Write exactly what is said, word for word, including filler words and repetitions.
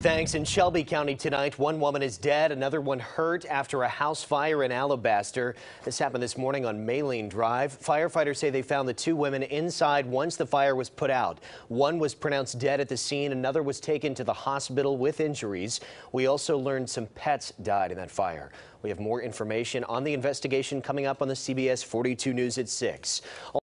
Thanks. In Shelby County tonight, one woman is dead, another one hurt after a house fire in Alabaster. This happened this morning on Maline Drive. Firefighters say they found the two women inside once the fire was put out. One was pronounced dead at the scene. Another was taken to the hospital with injuries. We also learned some pets died in that fire. We have more information on the investigation coming up on the C B S forty-two News at six.